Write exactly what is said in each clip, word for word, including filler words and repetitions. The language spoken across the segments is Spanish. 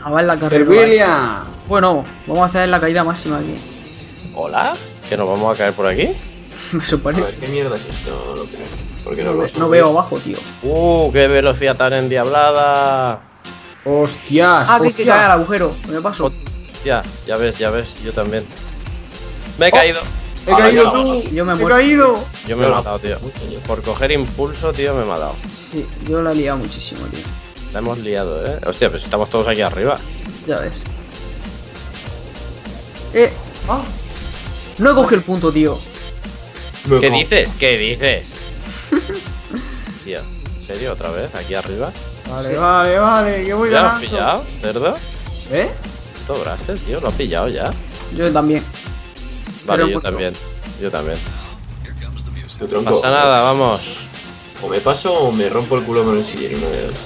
Acabar la carrera. Servilia. Bueno, vamos a hacer la caída máxima aquí. ¿Hola? ¿Que nos vamos a caer por aquí? Me supone. A ver, ¿qué mierda es esto? No, porque no, No, lo ve- no veo abajo, tío. Uh, qué velocidad tan endiablada. Hostias. Ah, que hay que hostia. caer al agujero. Me paso. Ya, ya ves, ya ves, yo también. Me he caído. He caído Ahora, tú. Yo me he He muerto. caído. Yo me he Yo la- matado, tío. Un señor. Por coger impulso, tío, me he matado. Sí, yo la he liado muchísimo, tío. La hemos liado, eh. Hostia, pero si estamos todos aquí arriba. Ya ves. Eh, Ah, no he cogido el punto, tío. me ¿Qué cago. dices? ¿Qué dices? Tío, ¿en serio otra vez? ¿Aquí arriba? Vale, vale, vale. Que voy ¿Ya lo has ganando. pillado, cerdo? ¿Eh? Todo Braster, tío, lo has pillado ya. Yo también. Vale, Pero yo justo. también. Yo también. Tu No tronco. pasa nada, vamos. O me paso o me rompo el culo con el sillero, uno de dos.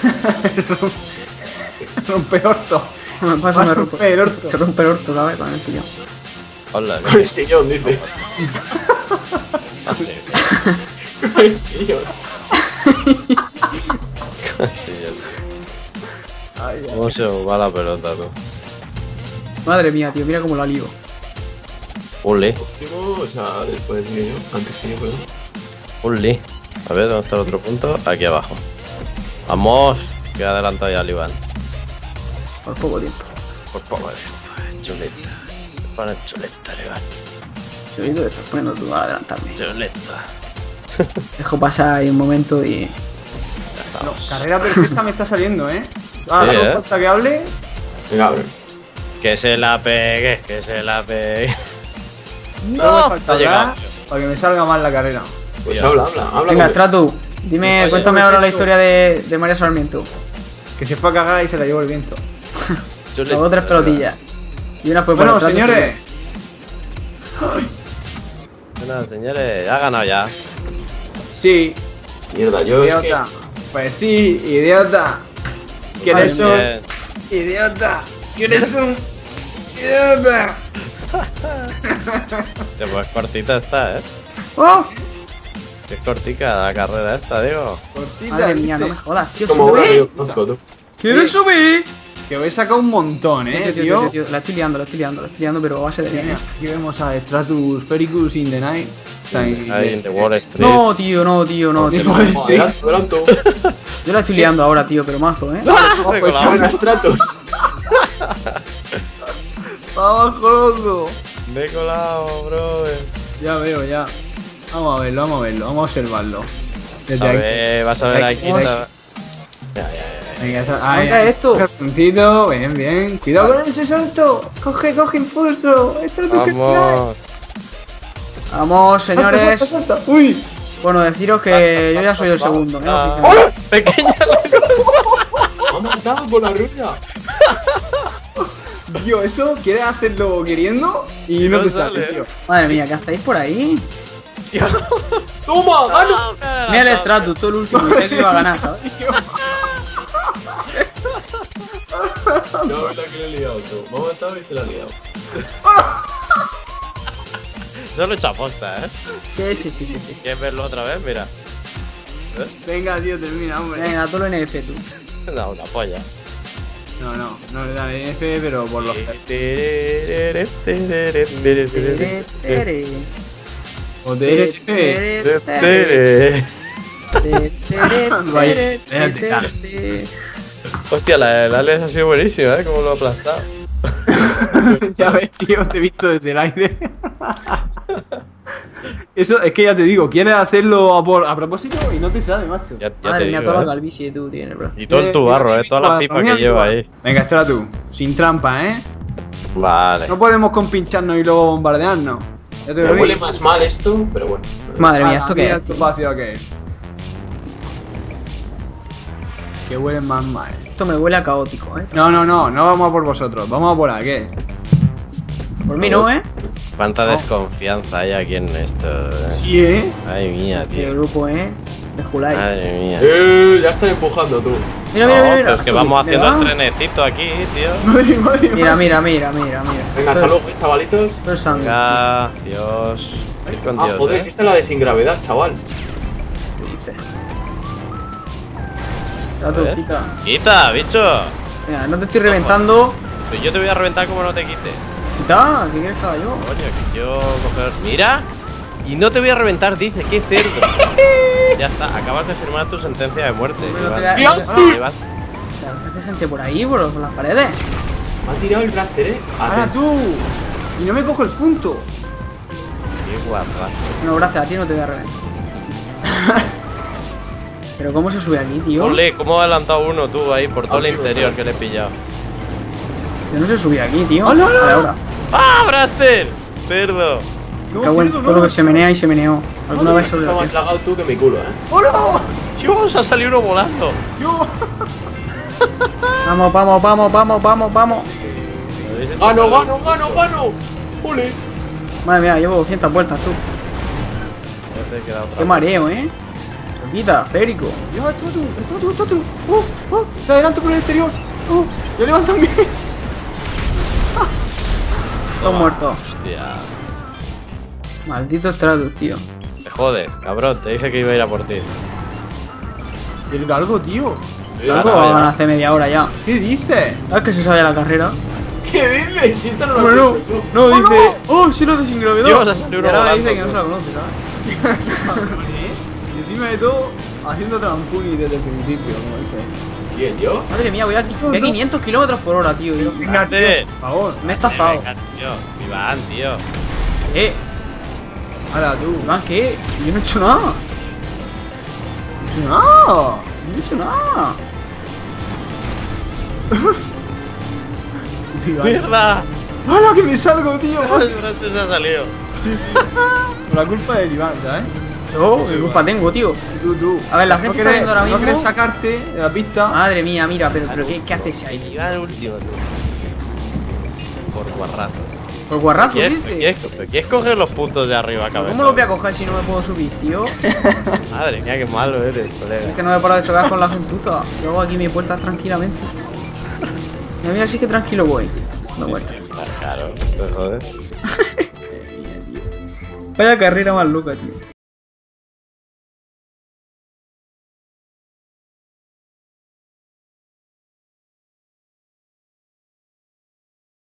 Rompe orto. Me paso, me rompo. Rompe el orto. Se rompe el orto, ¿sabes? Con el sillón. Hola. Con el sillón, dice. Con el sillón. Ay, ay. ¿Cómo se va la pelota, tú? Madre mía, tío, mira cómo la lío. Uli, Último, o sea, después que yo. Antes que yo, perdón. Uli. A ver, ¿dónde está el otro punto? Aquí abajo. Vamos, que ha adelantado ya al Iván. Por poco tiempo. Por poco, chuleta. Se pone chuleta, el Iván. Solito te estás poniendo tú a adelantarme. Chuleta. Dejo pasar ahí un momento y. Ya No, estamos. carrera perfecta me está saliendo, ¿eh? Ah, Sí, solo ¿eh? falta que hable. Venga, abre. Que se la pegue, que se la pegue. Solo me No, falta ha llegado. hablar para que me salga mal la carrera. Pues Tío. habla, habla, habla. Venga, con- Stratu, dime, Vaya, cuéntame ahora la perfecto. historia de, de María Sarmiento. Que se fue a cagar y se la llevó el viento. Chuleta. Luego tres pelotillas. Y una fue para Bueno, Stratu, señores. Bueno, señores, ya ha ganado ya. Sí, Mierda, yo es que. idiota. Pues sí, idiota. ¿Quieres un Bien. idiota? ¿Quieres un idiota? Hostia, pues cortita está, eh. ¡Oh! Qué cortica la carrera esta, digo. Cortita, Madre mía, dice. no me jodas, tío. Como una que ¡Sube! yo conozco, tú. ¿Quieres subir? Que os he sacado un montón, eh, Tío, tío, tío. tío, tío, la estoy liando, la estoy liando, la estoy liando, pero a base de bien. Mira, aquí vemos a Stratospherics in the Night. Está ahí. Ahí en The Wall Street. No, tío, no, tío, no, tío. Wall Street. Adelanto, adelanto. Yo la estoy liando ahora, tío, pero mazo, ¿eh? He colado. Buenas tratos. ¡Pa' abajo, loco! Me he colado, brother. Ya veo, ya. Vamos a verlo, vamos a verlo, vamos a observarlo. Desde A aquí. ver, vas a ver aquí. Vamos. está- Ya, ya, ya. Venga, está. Aguanta esto. Puntito, bien, bien. Cuidado con ese salto. Coge, coge impulso. Esto es lo que Vamos. Vamos, señores. Salta, salta, salta. Uy. Bueno, deciros que yo ya soy el segundo, ¿eh? Ah, Oficialmente. Pequeña Me ha matado con la rueda. Tío, eso quieres hacerlo queriendo y no, No te sale, sale. tío. Madre mía, ¿qué hacéis por ahí? ¡Toma! ¡Gano! Mira el Stratus, todo el último, y sé que iba a ganar, ¿sabes? No, es la que le he liado, tú. Me ha matado y se la ha liado. Eso lo he hecho a posta, eh. Sí, sí, sí, sí, sí. sí. ¿Quieres verlo otra vez? Mira. Venga, tío, termina, hombre. Venga, todo lo N F tú. No, una polla. No, no, no le da N F, pero por los. O de N F. Vaya, espérate, Hostia, la, el Alex ha sido buenísima, ¿eh? Como lo ha aplastado. Ya ves, tío, te he visto desde el aire. Eso es que ya te digo, quieres hacerlo a, por, a propósito y no te sale, macho. Ya, ya Madre te mía, digo, toda la ¿eh? calvicie que tú tienes, bro. Y todo en tu barro, ¿eh? Todas las pipas que lleva ahí. Venga, espera tú, sin trampa, ¿eh? Vale. No podemos compincharnos y luego bombardearnos. Ya te Me lo huele digo. más mal esto, pero bueno. Madre mía, Ah, ¿esto qué mira es? el tío? espacio que es. Que huele más mal. Esto me huele a caótico, ¿eh? No, no, no, no vamos a por vosotros, vamos a por aquí. Por mí no, ¿eh? Cuánta No. desconfianza hay aquí en esto. ¿eh? Sí, ¿eh? Ay, mía, Este tío. grupo, ¿eh? De Julai. Madre mía. Eh, ya están empujando, tú. Mira, No, mira, mira, pero mira. es que vamos Mira, haciendo el trenecito aquí, tío. Madre, madre, Mira, madre. mira, mira, mira, mira. Venga, Esto hasta es- luego, chavalitos. esto es sangre. Venga, Dios. Ir con Ah, Dios, joder, ¿eh? existe la de sin gravedad, chaval. ¿Qué dice? La A ver. turquita. ¡Quita, bicho! Mira, no te estoy reventando. Pues yo te voy a reventar como no te quites. Quita, ¿qué quieres que haga yo? Coño, que quiero coger. ¡Mira! Y no te voy a reventar, dice, qué cerdo. Ya está, acabas de firmar tu sentencia de muerte. Hombre, no te Iván. voy a- Iván, ¡Dios! Iván. ¿Qué hace gente por ahí, por, por las paredes? Me ha tirado el blaster, eh. ¡Ahora tú! Y no me cojo el punto. Qué guarra. No, gracias, a ti no te voy a reventar. Pero ¿cómo se sube aquí, tío? Ole, ¿cómo ha adelantado uno tú ahí por todo el Aquí, interior está. que le he pillado? Yo no se subía aquí, tío. ¡Hola, hola! Vale, ahora. ¡Ah, Braster! Cerdo. No, Cago en cerdo, todo no. lo que se menea y se meneó. Alguna vez sobre Está la más tierra. lagado tú que mi culo, eh. ¡Hola! Dios, ha salido uno volando. ¡Yo! Vamos, vamos, vamos, vamos, vamos, vamos. ¡Gano, gano, gano, gano! ¡Ole! Madre mía, llevo doscientas vueltas, tú. Ya te queda otra. Qué mareo, ¿eh? Quita, férico. ¡Ya, está tú! ¡Está tú! ¡Está tú! ¡Oh! ¡Oh! ¡Te adelanto por el exterior! ¡Oh! ¡Yo levanto también! Todos muertos. Hostia. Maldito Stratus, tío. Te jodes, cabrón. Te dije que iba a ir a por ti. ¿Y el galgo, tío? Algo ya, va a ya. ganar hace media hora ya. ¿Qué dices? ¿Sabes que se sale de la carrera? ¿Qué dices? Si esta no la Bueno, he visto, no, ¡Oh, dice. ¡Oh, sí lo de sin gravedad! Dios, ha salido Y uno ahora me volando, dice que no tú. se la conoce, ¿sabes? Y encima de todo, haciendo trampuni desde el principio, como dices. ¿Quién, yo? Madre mía, voy a, voy a quinientos kilómetros por hora, tío. y- Venga, tío, Espérate. por favor. Me he estafado. Venga, tío. Iván, tío. Eh, Ahora tú. Iván, ¿qué? Yo no he hecho nada. ¡No! No he hecho nada. Tío, ¡Mierda! ¡Hala, que me salgo, tío! El Braster se ha salido. Por la culpa de Iván, ¿sabes? Oh, qué culpa tengo, tío. Y tú, tú. A ver, la No gente está quieres- viendo ahora mismo. No quieres sacarte de la pista. Madre mía, mira, pero, pero ¿qué, ¿qué haces ahí? Iván el último, tú. Por guarrazo. Por guarrazo, ¿Quieres, dice. ¿quieres, ¿Quieres coger los puntos de arriba, cabrón? ¿Cómo lo voy a coger si no me puedo subir, tío? Madre mía, qué malo eres, Si colega. es que no me he parado de chocar con la gentuza. Yo hago aquí mis vueltas tranquilamente. Mira, mira, sí que tranquilo voy. No vueltas. Claro, te jodes. Vaya carrera más loca, tío.